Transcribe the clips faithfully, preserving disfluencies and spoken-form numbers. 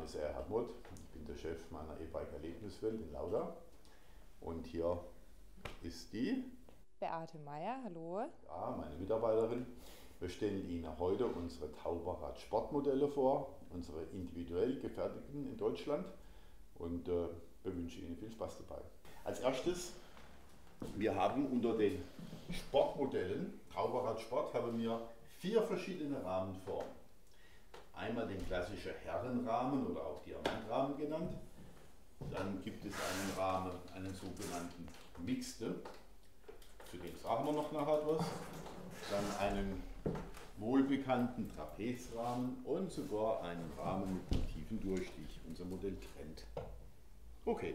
Name ist Erhard Mott, ich bin der Chef meiner E-Bike Erlebniswelt in Lauda und hier ist die Beate Meier, hallo. Ja, meine Mitarbeiterin. Wir stellen Ihnen heute unsere Tauberrad Sportmodelle vor, unsere individuell gefertigten in Deutschland, und äh, wir wünschen Ihnen viel Spaß dabei. Als erstes, wir haben unter den Sportmodellen, Tauberrad Sport, haben wir vier verschiedene Rahmenformen. Einmal den klassischen Herrenrahmen oder auch Diamantrahmen genannt. Dann gibt es einen Rahmen, einen sogenannten Mixte, zu dem sagen wir noch nachher etwas. Dann einen wohlbekannten Trapezrahmen und sogar einen Rahmen mit einem tiefen Durchstich, unser Modell Trend. Okay.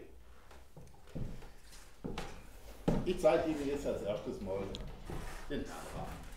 Ich zeige Ihnen jetzt als erstes mal den Herrenrahmen.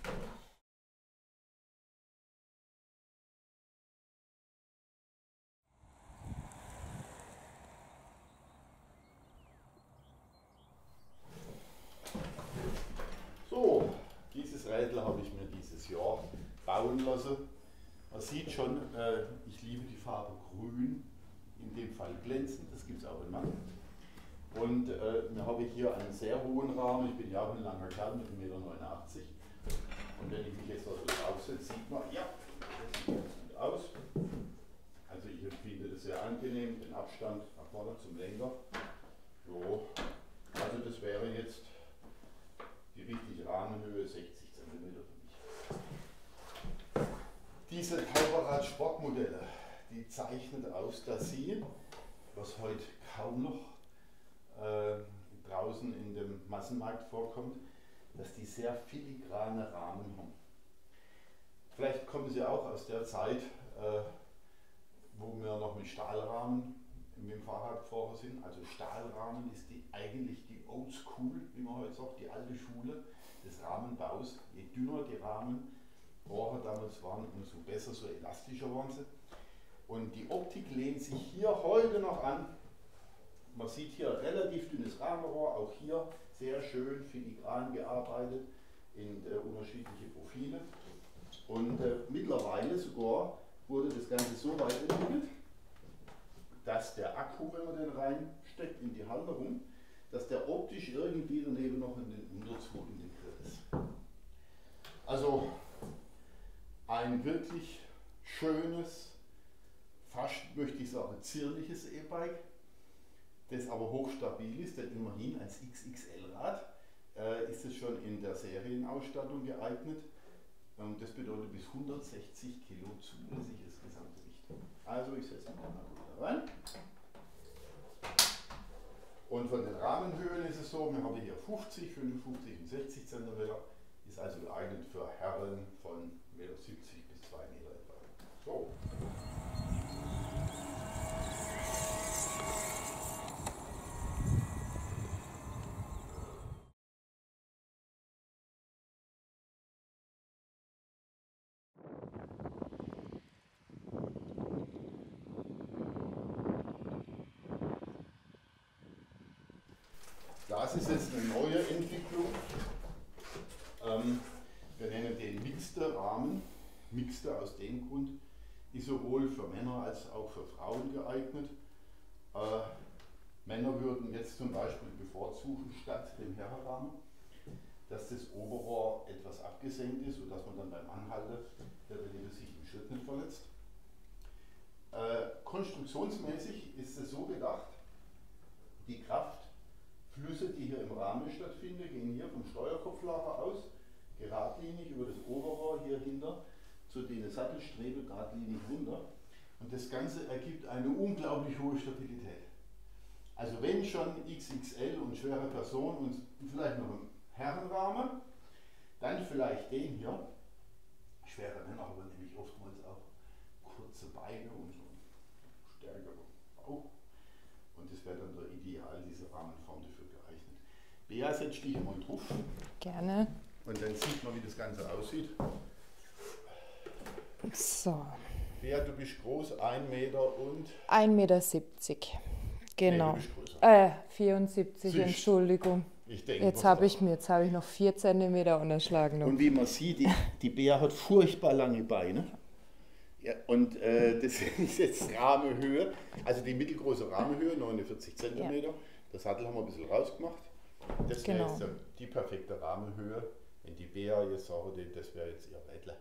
So, dieses Rädler habe ich mir dieses Jahr bauen lassen. Man sieht schon, äh, ich liebe die Farbe Grün, in dem Fall glänzend, das gibt es auch in Matt. Und äh, wir haben hier einen sehr hohen Rahmen, ich bin ja auch ein langer Kerl mit einem neunundachtzig Meter. Und wenn ich mich jetzt also draufsetze, sieht man, ja, das sieht ganz gut aus. Also ich empfinde das sehr angenehm, den Abstand nach vorne zum Lenker. So. Also das wäre jetzt die richtige Rahmenhöhe, sechzig Zentimeter für mich. Diese Tauberrad Sportmodelle, die zeichnet aus, dass sie, was heute kaum noch äh, draußen in dem Massenmarkt vorkommt, dass die sehr filigrane Rahmen haben. Vielleicht kommen sie auch aus der Zeit, äh, wo wir noch mit Stahlrahmen mit dem Fahrrad gefahren sind. Also Stahlrahmen ist die, eigentlich die Old School, wie man heute sagt, die alte Schule des Rahmenbaus. Je dünner die Rahmen Rohre damals waren, umso besser, so elastischer waren sie. Und die Optik lehnt sich hier heute noch an. Man sieht hier relativ dünnes Rahmenrohr, auch hier sehr schön filigran gearbeitet in äh, unterschiedliche Profile. Und äh, mittlerweile sogar wurde das Ganze so weit entwickelt, dass der Akku, wenn man den reinsteckt in die Halterung, dass der optisch irgendwie daneben noch in den Unterzug integriert ist. Also ein wirklich schönes, fast möchte ich sagen zierliches E-Bike, das aber hochstabil ist, denn immerhin als X X L-Rad äh, ist es schon in der Serienausstattung geeignet. Und das bedeutet bis hundertsechzig Kilo zulässiges Gesamtgewicht. Also ich setze mal den Akku da rein. Und von den Rahmenhöhen ist es so, wir haben hier fünfzig, fünfundfünfzig und sechzig Zentimeter. Ist also geeignet für Herren von siebzig Meter bis zwei Meter etwa. So. Das ist jetzt eine neue Entwicklung. Ähm, wir nennen den Mixte Rahmen. Mixte aus dem Grund, ist sowohl für Männer als auch für Frauen geeignet. Äh, Männer würden jetzt zum Beispiel bevorzugen, statt dem Herrenrahmen, dass das Oberrohr etwas abgesenkt ist, sodass man dann beim Anhalten der Belebe sich im Schritt nicht verletzt. Äh, konstruktionsmäßig ist es so gedacht, die Kraftflüsse, die hier im Rahmen stattfinden, gehen hier vom Steuerkopflager aus, geradlinig über das Oberrohr hier hinter zu den Sattelstrebe geradlinig runter. Und das Ganze ergibt eine unglaublich hohe Stabilität. Also wenn schon X X L und schwere Person und vielleicht noch ein Herrenrahmen, dann vielleicht den hier. Schwere Männer haben nämlich oftmals auch kurze Beine und so stärkere Bauch. Und das wäre dann der Ideal, diese Rahmenform dafür geeignet. Bea, setz dich mal drauf. Gerne. Und dann sieht man, wie das Ganze aussieht. So. Bea, du bist groß, ein Meter und? ein Meter siebzig. Genau. Nee, du bist größer. Äh, vierundsiebzig, Süß. Entschuldigung. Ich denke, Jetzt habe ich mir, jetzt habe ich noch vier Zentimeter unterschlagen. Und wie man sieht, die, die Bea hat furchtbar lange Beine. Ja, und äh, das ist jetzt Rahmenhöhe, also die mittelgroße Rahmenhöhe, neunundvierzig Zentimeter. Ja. Das Sattel haben wir ein bisschen rausgemacht. Das wäre Genau. jetzt die perfekte Rahmenhöhe. Wenn die Bea jetzt sagen, das wäre jetzt ihr Rädler.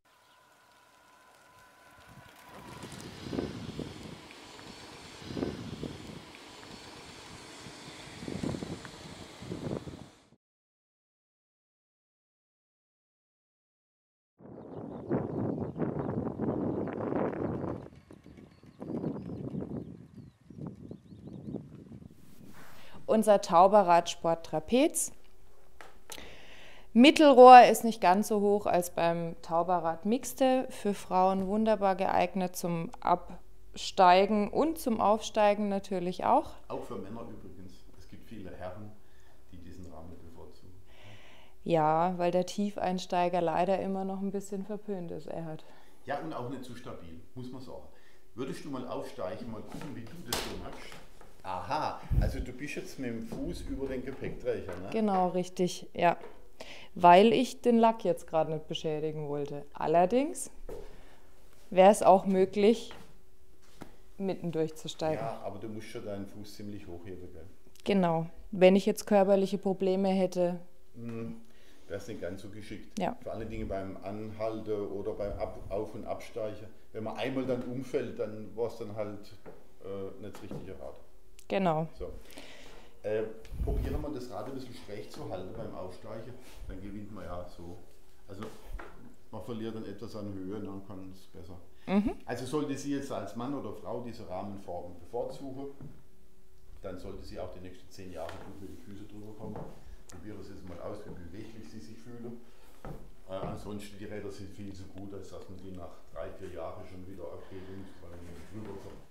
Unser Tauberradsport Trapez. Mittelrohr ist nicht ganz so hoch als beim Tauberrad Mixte. Für Frauen wunderbar geeignet zum Absteigen und zum Aufsteigen natürlich auch. Auch für Männer übrigens. Es gibt viele Herren, die diesen Rahmen bevorzugen. Ja, weil der Tiefeinsteiger leider immer noch ein bisschen verpönt ist, Erhard. Ja, und auch nicht zu stabil, muss man sagen. Würdest du mal aufsteigen, mal gucken, wie du das so machst? Aha, also du bist jetzt mit dem Fuß über den Gepäckträger, ne? Genau, richtig, ja. Weil ich den Lack jetzt gerade nicht beschädigen wollte. Allerdings wäre es auch möglich, mitten durchzusteigen. Ja, aber du musst schon deinen Fuß ziemlich hochheben, gell? Genau. Wenn ich jetzt körperliche Probleme hätte, hm, wäre es nicht ganz so geschickt. Ja. Vor allen Dingen beim Anhalten oder beim Ab- Auf- und Absteigen. Wenn man einmal dann umfällt, dann war es dann halt äh, nicht das richtige Rad. Genau. So. Äh, probieren wir das Rad ein bisschen schräg zu halten beim Aufsteigen, dann gewinnt man ja so. Also man verliert dann etwas an Höhe, dann kann es besser. Mhm. Also sollte sie jetzt als Mann oder Frau diese Rahmenformen bevorzugen, dann sollte sie auch die nächsten zehn Jahre gut mit den Füßen drüber kommen. Probieren Sie es mal aus, wie beweglich Sie sich fühlen. Äh, ansonsten die Räder sind viel zu gut, als dass man die nach drei, vier Jahren schon wieder abgeben muss, weil man nicht drüber kommt.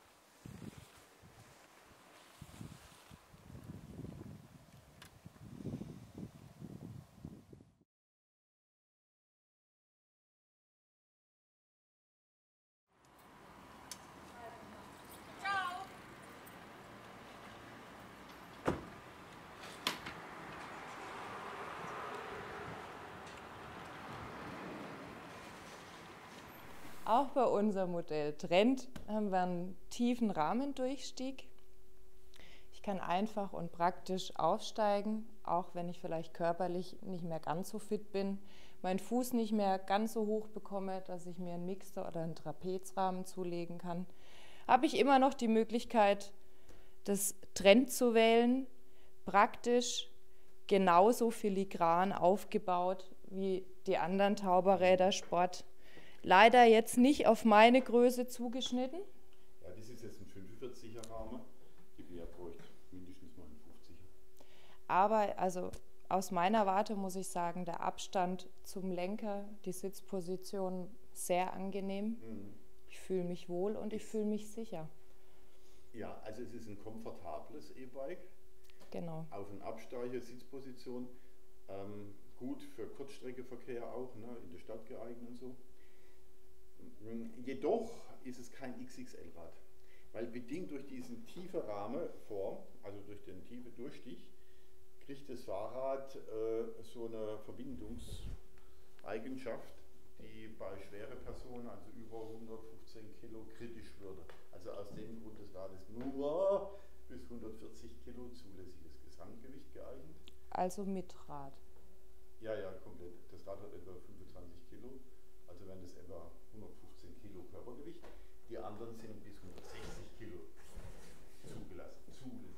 Auch bei unserem Modell Trend haben wir einen tiefen Rahmendurchstieg. Ich kann einfach und praktisch aufsteigen, auch wenn ich vielleicht körperlich nicht mehr ganz so fit bin, meinen Fuß nicht mehr ganz so hoch bekomme, dass ich mir einen Mixter oder einen Trapezrahmen zulegen kann, habe ich immer noch die Möglichkeit, das Trend zu wählen, praktisch genauso filigran aufgebaut wie die anderen Tauberräder Sport. Leider jetzt nicht auf meine Größe zugeschnitten. Ja, das ist jetzt ein fünfundvierziger Rahmen. Die Bea bräuchte mindestens mal einen fünfziger. Aber also aus meiner Warte muss ich sagen, der Abstand zum Lenker, die Sitzposition sehr angenehm. Mhm. Ich fühle mich wohl und ich fühle mich sicher. Ja, also es ist ein komfortables E-Bike. Genau. Auf- und Absteiger, Sitzposition. Ähm, gut für Kurzstreckeverkehr auch, ne, in der Stadt geeignet und so. Jedoch ist es kein X X L-Rad, weil bedingt durch diesen tiefen Rahmenform, also durch den tiefen Durchstich, kriegt das Fahrrad äh, so eine Verbindungseigenschaft, die bei schweren Personen, also über hundertfünfzehn Kilo, kritisch würde. Also aus dem Grund des Rades nur bis hundertvierzig Kilo zulässiges Gesamtgewicht geeignet. Also mit Rad? Ja, ja, komplett. Das Rad hat etwa fünfundzwanzig Kilo, also wären das etwa hundertfünfzehn Kilo Körpergewicht. Die anderen sind bis hundertsechzig Kilo zugelassen. Zulässig.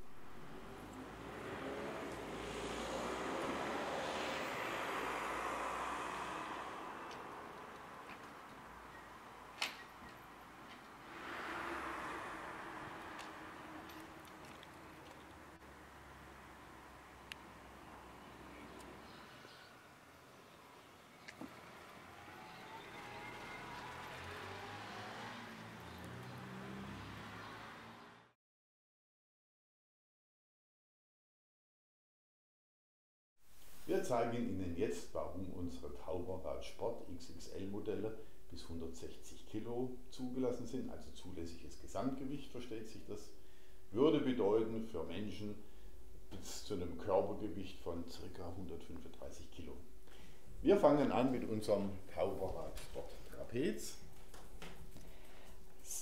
Wir zeigen Ihnen jetzt, warum unsere Tauberrad Sport X X L-Modelle bis hundertsechzig Kilo zugelassen sind, also zulässiges Gesamtgewicht, versteht sich das, würde bedeuten für Menschen bis zu einem Körpergewicht von ca. hundertfünfunddreißig Kilo. Wir fangen an mit unserem Tauberrad Sport Trapez.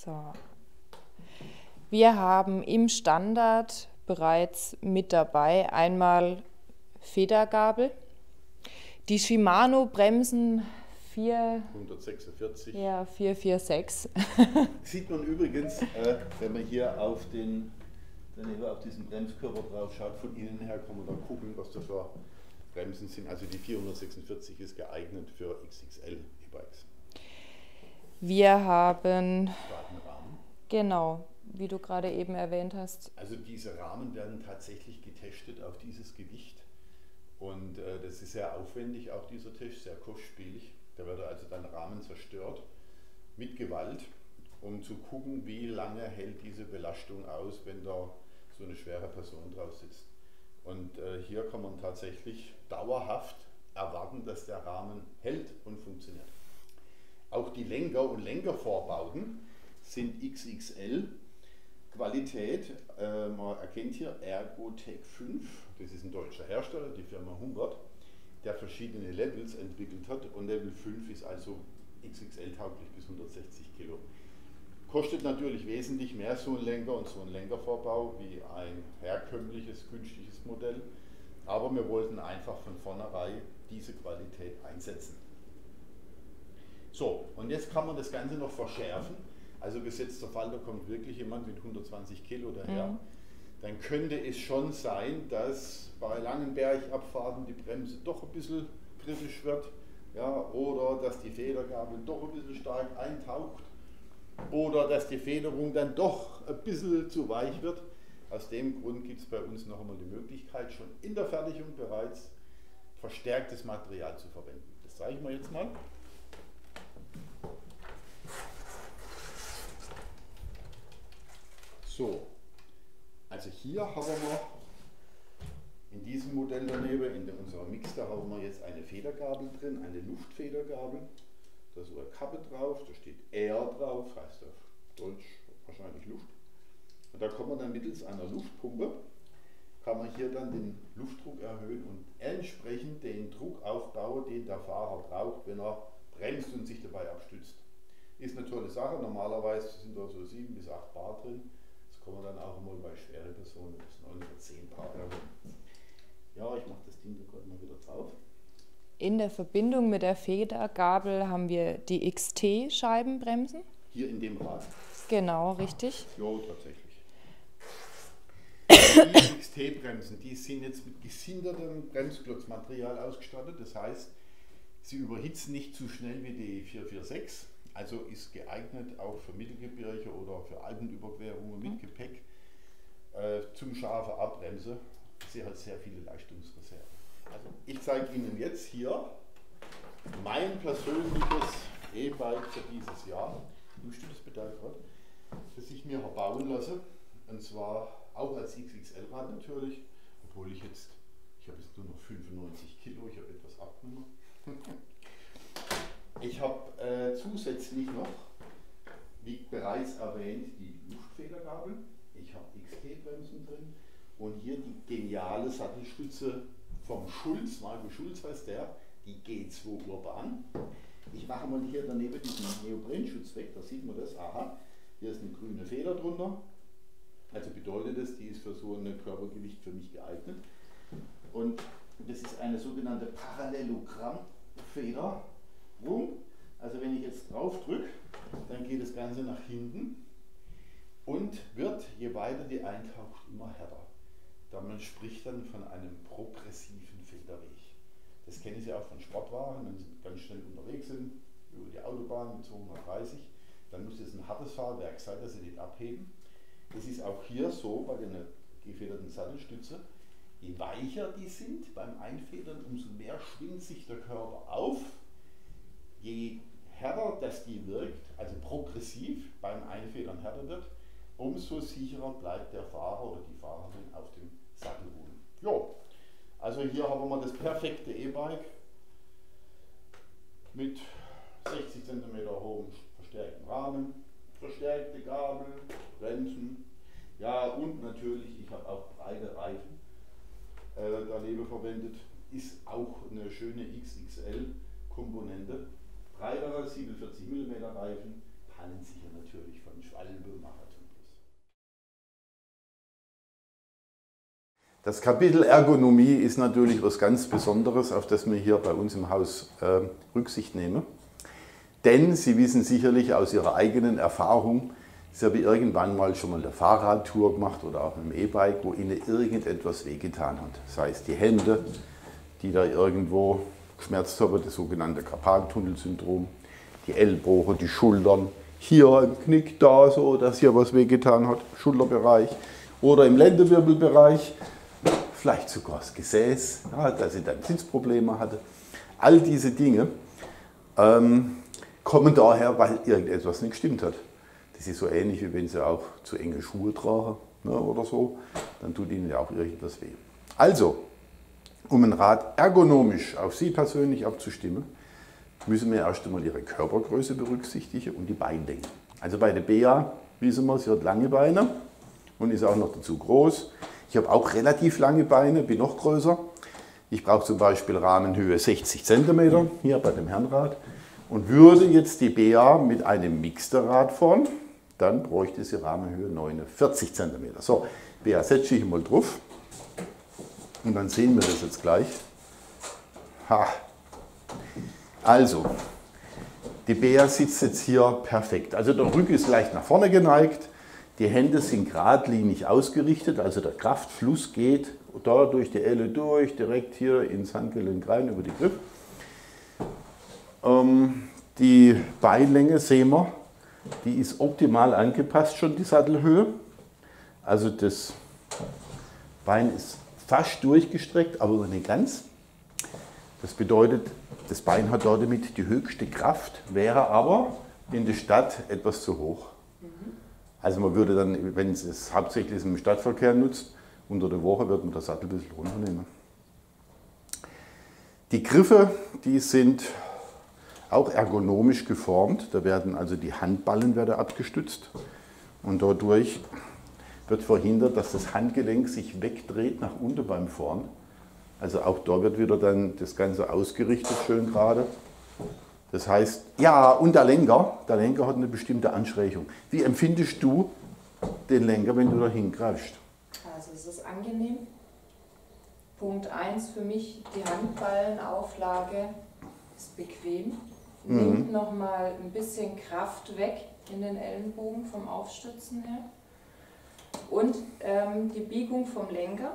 So. Wir haben im Standard bereits mit dabei einmal Federgabel. Die Shimano Bremsen hundertsechsundvierzig. Ja, vier vier sechs. Sieht man übrigens, äh, wenn man hier auf den, daneben auf diesen Bremskörper drauf schaut, von innen her kann man da gucken, was das für Bremsen sind. Also die vierhundertsechsundvierzig ist geeignet für X X L E-Bikes. Wir haben, Rahmen. Genau, wie du gerade eben erwähnt hast. Also diese Rahmen werden tatsächlich getestet auf dieses Gewicht. Und äh, das ist sehr aufwendig, auch dieser Test, sehr kostspielig. Da wird also dann Rahmen zerstört mit Gewalt, um zu gucken, wie lange hält diese Belastung aus, wenn da so eine schwere Person drauf sitzt. Und äh, hier kann man tatsächlich dauerhaft erwarten, dass der Rahmen hält und funktioniert. Auch die Lenker und Lenkervorbauten sind X X L Qualität. Äh, man erkennt hier Ergotec fünf, das ist ein deutscher Hersteller, die Firma Humbert, der verschiedene Levels entwickelt hat, und Level fünf ist also X X L tauglich bis hundertsechzig Kilo. Kostet natürlich wesentlich mehr so ein Lenker und so ein Lenkervorbau wie ein herkömmliches, günstiges Modell, aber wir wollten einfach von vornherein diese Qualität einsetzen. So, und jetzt kann man das Ganze noch verschärfen. Also gesetzter Fall, da kommt wirklich jemand mit hundertzwanzig Kilo daher. Mhm. Dann könnte es schon sein, dass bei langen Bergabfahrten die Bremse doch ein bisschen kritisch wird, ja, oder dass die Federgabel doch ein bisschen stark eintaucht, oder dass die Federung dann doch ein bisschen zu weich wird. Aus dem Grund gibt es bei uns noch einmal die Möglichkeit, schon in der Fertigung bereits verstärktes Material zu verwenden. Das zeige ich mir jetzt mal. So, also hier haben wir in diesem Modell daneben, in unserer Mix, da haben wir jetzt eine Federgabel drin, eine Luftfedergabel. Da ist so eine Kappe drauf, da steht Air drauf, heißt auf Deutsch wahrscheinlich Luft. Und da kann man dann mittels einer Luftpumpe, kann man hier dann den Luftdruck erhöhen und entsprechend den Druck aufbauen, den der Fahrer braucht, wenn er bremst und sich dabei abstützt. Ist eine tolle Sache, normalerweise sind da so sieben bis acht Bar drin. Das kann man dann auch mal bei schweren Personen bis neun oder zehn Bar erhöhen. Ja, ich mache das Ding da gerade mal wieder drauf. In der Verbindung mit der Federgabel haben wir die X T-Scheibenbremsen. Hier in dem Rad? Genau, richtig. Ja, tatsächlich. Die X T-Bremsen, die sind jetzt mit gesindertem Bremsklotzmaterial ausgestattet. Das heißt, sie überhitzen nicht zu schnell wie die vier vier sechs. Also ist geeignet auch für Mittelgebirge oder für Alpenüberquerungen mit Gepäck äh, zum scharfen Abbremse. Sie hat sehr viele Leistungsreserven. Also ich zeige Ihnen jetzt hier mein persönliches E-Bike für dieses Jahr. Tust du das bitte gerade? Das ich mir bauen lasse. Und zwar auch als X X L-Rad natürlich. Obwohl ich jetzt, ich habe jetzt nur noch fünfundneunzig Kilo, ich habe etwas abgenommen. Ich habe äh, zusätzlich noch, wie bereits erwähnt, die Luftfedergabel. Ich habe X T-Bremsen drin. Und hier die geniale Sattelstütze vom Schulz, Marco Schulz heißt der, die G zwei Urban. Ich mache mal hier daneben diesen Neoprenschutz weg, da sieht man das. Aha, hier ist eine grüne Feder drunter. Also bedeutet das, die ist für so ein Körpergewicht für mich geeignet. Und das ist eine sogenannte Parallelogramm-Federung. Also wenn ich jetzt drauf drücke, dann geht das Ganze nach hinten und wird, je weiter die eintaucht, immer härter. Man spricht dann von einem progressiven Federweg. Das kennen Sie auch von Sportwagen, wenn Sie ganz schnell unterwegs sind, über die Autobahn mit zweihundertdreißig, dann muss das ein hartes Fahrwerk sein, dass Sie nicht abheben. Das ist auch hier so bei der gefederten Sattelstütze. Je weicher die sind beim Einfedern, umso mehr schwingt sich der Körper auf. Je härter das die wirkt, also progressiv beim Einfedern härter wird, umso sicherer bleibt der Fahrer oder die Fahrerin auf dem Sattelboden. Jo, also hier haben wir das perfekte E-Bike mit sechzig Zentimeter hohem verstärkten Rahmen, verstärkte Gabel, Bremsen, ja, und natürlich, ich habe auch breite Reifen äh, daneben verwendet, ist auch eine schöne X X L-Komponente. Breitere siebenundvierzig Millimeter Reifen, Hahnensicher natürlich von Schwalbe, Marathon Plus. Das Kapitel Ergonomie ist natürlich was ganz Besonderes, auf das wir hier bei uns im Haus äh, Rücksicht nehmen. Denn Sie wissen sicherlich aus Ihrer eigenen Erfahrung, Sie haben irgendwann mal schon mal eine Fahrradtour gemacht oder auch mit dem E-Bike, wo Ihnen irgendetwas wehgetan hat. Sei es die Hände, die da irgendwo geschmerzt haben, das sogenannte Karpaltunnelsyndrom, die Ellbogen, die Schultern, hier im Knick da so, dass hier was wehgetan hat, Schulterbereich oder im Lendenwirbelbereich, vielleicht sogar das Gesäß, ja, dass Sie dann Sitzprobleme hatte. All diese Dinge ähm, kommen daher, weil irgendetwas nicht gestimmt hat. Das ist so ähnlich, wie wenn Sie auch zu enge Schuhe tragen, ne, oder so, dann tut Ihnen ja auch irgendwas weh. Also, um ein Rad ergonomisch auf Sie persönlich abzustimmen, müssen wir erst einmal Ihre Körpergröße berücksichtigen und die Beinlänge. Also bei der Bea wissen wir, sie hat lange Beine und ist auch noch dazu groß. Ich habe auch relativ lange Beine, bin noch größer. Ich brauche zum Beispiel Rahmenhöhe sechzig Zentimeter, hier bei dem Herrenrad. Und würde jetzt die Bea mit einem Mixterrad fahren, dann bräuchte sie Rahmenhöhe neunundvierzig Zentimeter. So, Bea, setze ich mal drauf. Und dann sehen wir das jetzt gleich. Ha. Also, die Bea sitzt jetzt hier perfekt. Also der Rücken ist leicht nach vorne geneigt, die Hände sind geradlinig ausgerichtet, also der Kraftfluss geht da durch die Elle durch, direkt hier ins Handgelenk rein über die Griff. Ähm, die Beinlänge sehen wir, die ist optimal angepasst schon, die Sattelhöhe. Also das Bein ist fast durchgestreckt, aber nicht ganz. Das bedeutet, das Bein hat damit die höchste Kraft, wäre aber in der Stadt etwas zu hoch. Mhm. Also man würde dann, wenn es hauptsächlich im Stadtverkehr nutzt, unter der Woche wird man das Sattel ein bisschen runternehmen. Die Griffe, die sind auch ergonomisch geformt. Da werden also die Handballen werden abgestützt und dadurch wird verhindert, dass das Handgelenk sich wegdreht nach unten beim Fahren. Also auch da wird wieder dann das Ganze ausgerichtet, schön gerade. Das heißt, ja, und der Lenker, der Lenker hat eine bestimmte Anschrägung. Wie empfindest du den Lenker, wenn du da hingreifst? Also es ist angenehm. Punkt eins für mich, die Handballenauflage ist bequem. Nimmt Mhm. nochmal ein bisschen Kraft weg in den Ellenbogen vom Aufstützen her. Und ähm, die Biegung vom Lenker.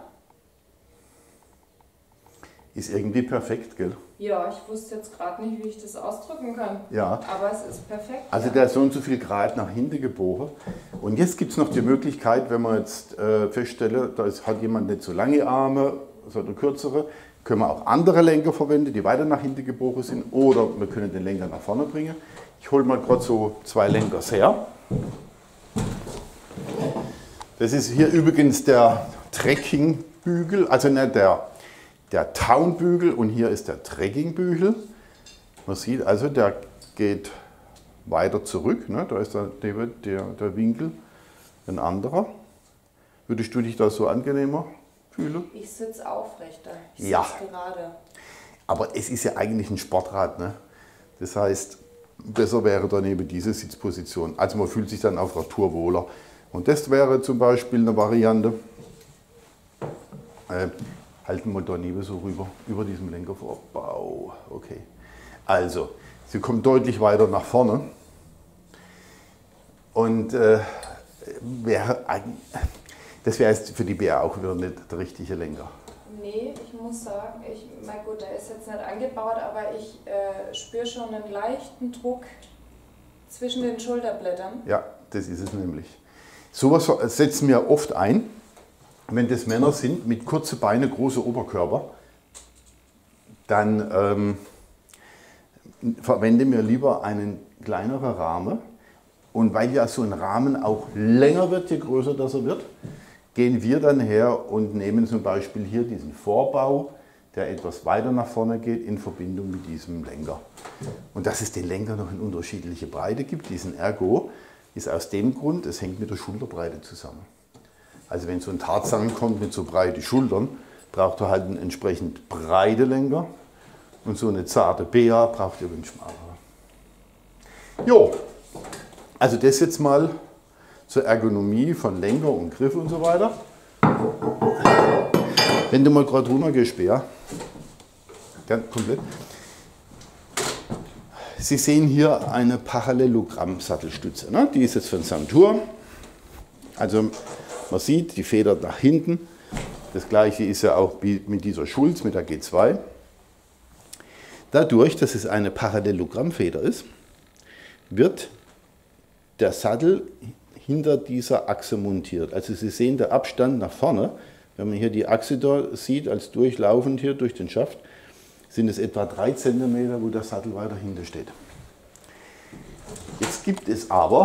Ist irgendwie perfekt, gell? Ja, ich wusste jetzt gerade nicht, wie ich das ausdrücken kann. Ja. Aber es ist perfekt. Also ja. der ist so und so viel Grad nach hinten gebogen. Und jetzt gibt es noch die Möglichkeit, wenn man jetzt äh, feststelle, da ist, hat jemand nicht so lange Arme, sondern kürzere, können wir auch andere Lenker verwenden, die weiter nach hinten gebogen sind. Oder wir können den Lenker nach vorne bringen. Ich hole mal gerade so zwei Lenkers her. Das ist hier übrigens der Trekkingbügel, also nicht der, der Townbügel, und hier ist der Trekkingbügel. Man sieht also, der geht weiter zurück, ne? Da ist der, der, der Winkel ein anderer. Würdest du dich da so angenehmer fühlen? Ich sitze aufrechter, ich Ja. sitze gerade. Aber es ist ja eigentlich ein Sportrad, ne? Das heißt, besser wäre dann eben diese Sitzposition. Also man fühlt sich dann auf der Tour wohler. Und das wäre zum Beispiel eine Variante. Äh, halten wir da neben so rüber, über diesem Lenkervorbau. Okay. Also, sie kommt deutlich weiter nach vorne. Und äh, wäre, das wäre jetzt für die Bea auch wieder nicht der richtige Lenker. Nee, ich muss sagen, ich, mein gut, der ist jetzt nicht angebaut, aber ich äh, spüre schon einen leichten Druck zwischen den Schulterblättern. Ja, das ist es nämlich. Sowas setzen wir oft ein, wenn das Männer sind mit kurzen Beinen, große Oberkörper, dann ähm, verwenden wir lieber einen kleineren Rahmen. Und weil ja so ein Rahmen auch länger wird, je größer das er wird, gehen wir dann her und nehmen zum Beispiel hier diesen Vorbau, der etwas weiter nach vorne geht, in Verbindung mit diesem Lenker. Und dass es den Lenker noch in unterschiedliche Breite gibt, diesen Ergo, ist aus dem Grund, es hängt mit der Schulterbreite zusammen. Also wenn so ein Tarzan kommt mit so breiten Schultern, braucht er halt einen entsprechend breiten Lenker. Und so eine zarte Bea braucht ihr einen schmaleren. Jo, Also das jetzt mal zur Ergonomie von Lenker und Griff und so weiter. Wenn du mal gerade runtergehst, Bea, ganz komplett. Sie sehen hier eine Parallelogramm-Sattelstütze. Ne? Die ist jetzt von Santur. Also man sieht die Feder nach hinten. Das gleiche ist ja auch mit dieser Schulz, mit der G zwei. Dadurch, dass es eine Parallelogrammfeder ist, wird der Sattel hinter dieser Achse montiert. Also Sie sehen den Abstand nach vorne. Wenn man hier die Achse da sieht, als durchlaufend hier durch den Schaft, sind es etwa drei Zentimeter, wo der Sattel weiter hinter steht. Jetzt gibt es aber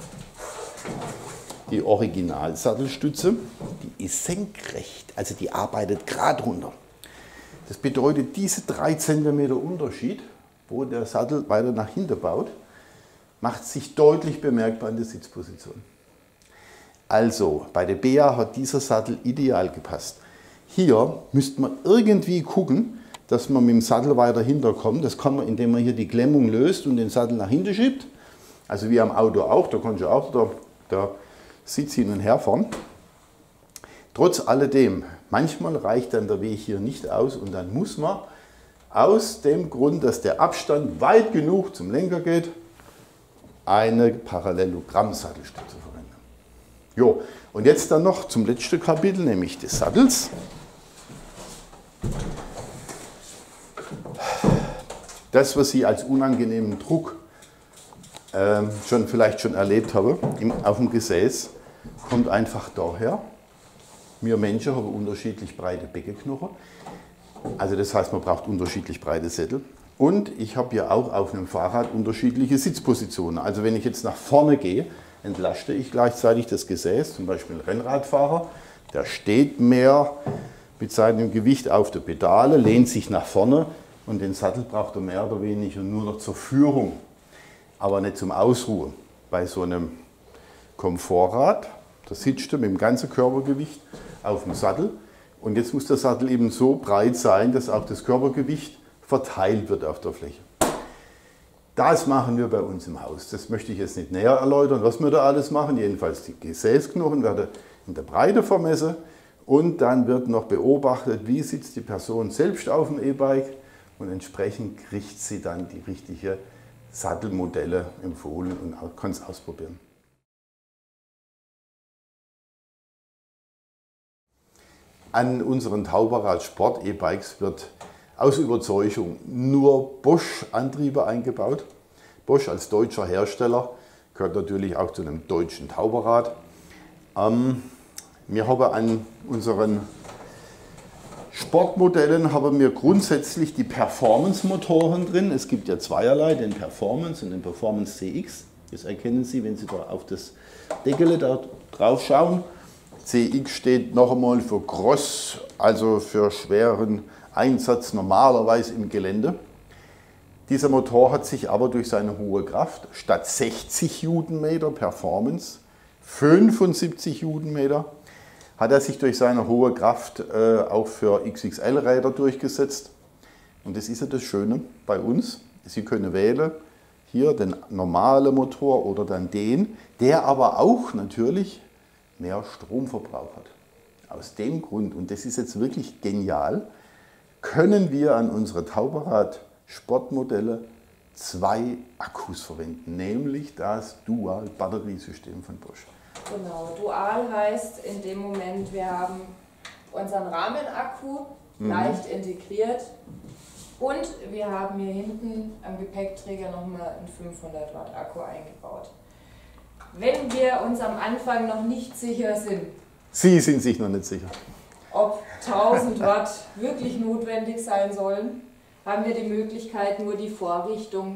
die Originalsattelstütze, die ist senkrecht, also die arbeitet gerade runter. Das bedeutet, diese drei Zentimeter Unterschied, wo der Sattel weiter nach hinten baut, macht sich deutlich bemerkbar in der Sitzposition. Also, bei der Bea hat dieser Sattel ideal gepasst. Hier müsste man irgendwie gucken, dass man mit dem Sattel weiter hinterkommt. Das kann man, indem man hier die Klemmung löst und den Sattel nach hinten schiebt. Also wie am Auto auch, da kannst du auch der, der Sitz hin und her fahren. Trotz alledem, manchmal reicht dann der Weg hier nicht aus und dann muss man aus dem Grund, dass der Abstand weit genug zum Lenker geht, eine Parallelogramm-Sattelstütze verwenden. Jo, und jetzt dann noch zum letzten Kapitel, nämlich des Sattels. Das, was Sie als unangenehmen Druck äh, schon vielleicht schon erlebt haben, im, auf dem Gesäß, kommt einfach daher. Wir Menschen haben unterschiedlich breite Beckenknochen. Also das heißt, man braucht unterschiedlich breite Sättel. Und ich habe ja auch auf einem Fahrrad unterschiedliche Sitzpositionen. Also wenn ich jetzt nach vorne gehe, entlaste ich gleichzeitig das Gesäß. Zum Beispiel ein Rennradfahrer, der steht mehr mit seinem Gewicht auf der Pedale, lehnt sich nach vorne und den Sattel braucht er mehr oder weniger nur noch zur Führung, aber nicht zum Ausruhen. Bei so einem Komfortrad, da sitzt du mit dem ganzen Körpergewicht auf dem Sattel und jetzt muss der Sattel eben so breit sein, dass auch das Körpergewicht verteilt wird auf der Fläche. Das machen wir bei uns im Haus. Das möchte ich jetzt nicht näher erläutern, was wir da alles machen. Jedenfalls die Gesäßknochen werden in der Breite vermessen und dann wird noch beobachtet, wie sitzt die Person selbst auf dem E-Bike und entsprechend kriegt sie dann die richtigen Sattelmodelle empfohlen und kann es ausprobieren. An unseren Tauberrad Sport E-Bikes wird aus Überzeugung nur Bosch-Antriebe eingebaut. Bosch als deutscher Hersteller gehört natürlich auch zu einem deutschen Tauberrad. Ähm, wir haben an unseren Sportmodellen haben wir grundsätzlich die Performance-Motoren drin. Es gibt ja zweierlei, den Performance und den Performance C X. Das erkennen Sie, wenn Sie da auf das Deckel da drauf schauen. C X steht noch einmal für Cross, also für schweren Einsatz normalerweise im Gelände. Dieser Motor hat sich aber durch seine hohe Kraft statt sechzig Newtonmeter Performance, fünfundsiebzig Newtonmeter, hat er sich durch seine hohe Kraft äh, auch für X X L-Räder durchgesetzt. Und das ist ja das Schöne bei uns. Sie können wählen, hier den normalen Motor oder dann den, der aber auch natürlich mehr Stromverbrauch hat. Aus dem Grund, und das ist jetzt wirklich genial, können wir an unsere Tauberrad-Sportmodelle zwei Akkus verwenden, nämlich das Dual-Batteriesystem von Bosch. Genau, Dual heißt in dem Moment, wir haben unseren Rahmenakku mhm. leicht integriert und wir haben hier hinten am Gepäckträger nochmal einen fünfhundert Watt Akku eingebaut. Wenn wir uns am Anfang noch nicht sicher sind, Sie sind sich noch nicht sicher, ob tausend Watt wirklich notwendig sein sollen, haben wir die Möglichkeit, nur die Vorrichtung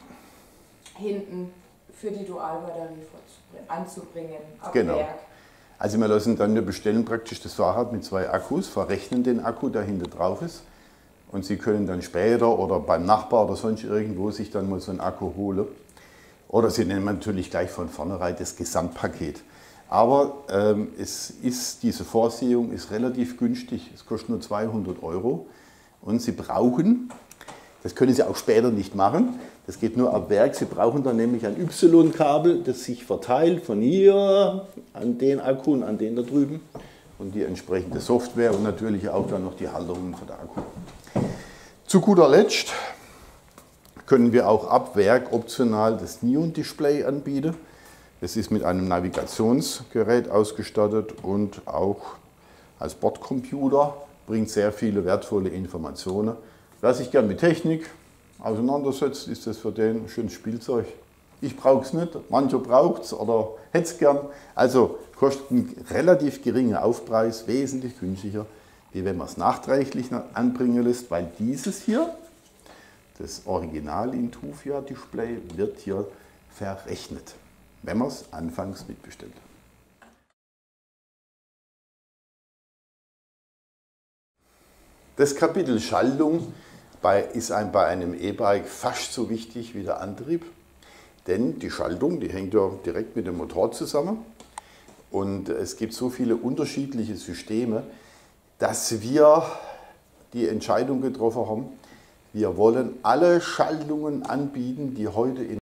hinten für die Dualbatterie anzubringen am genau. Werk. Also wir lassen dann, wir bestellen praktisch das Fahrrad mit zwei Akkus, verrechnen den Akku, der hinten drauf ist und Sie können dann später oder beim Nachbar oder sonst irgendwo sich dann mal so einen Akku holen. Oder Sie nehmen natürlich gleich von vornherein das Gesamtpaket. Aber ähm, es ist, diese Vorsehung ist relativ günstig, es kostet nur zweihundert Euro und Sie brauchen, Das können Sie auch später nicht machen. Das geht nur ab Werk. Sie brauchen dann nämlich ein Y-Kabel, das sich verteilt von hier an den Akku und an den da drüben. Und die entsprechende Software und natürlich auch dann noch die Halterungen für den Akku. Zu guter Letzt können wir auch ab Werk optional das Neon-Display anbieten. Es ist mit einem Navigationsgerät ausgestattet und auch als Bordcomputer, bringt sehr viele wertvolle Informationen. Wer sich gern mit Technik auseinandersetzt, ist das für den ein schönes Spielzeug. Ich brauche es nicht, mancher braucht es oder hätte es gern. Also kostet einen relativ geringen Aufpreis, wesentlich günstiger, wie wenn man es nachträglich anbringen lässt, weil dieses hier, das Original Intuvia Display, wird hier verrechnet, wenn man es anfangs mitbestellt. Das Kapitel Schaltung bei, ist ein, bei einem E-Bike fast so wichtig wie der Antrieb, denn die Schaltung, die hängt ja direkt mit dem Motor zusammen und es gibt so viele unterschiedliche Systeme, dass wir die Entscheidung getroffen haben, wir wollen alle Schaltungen anbieten, die heute in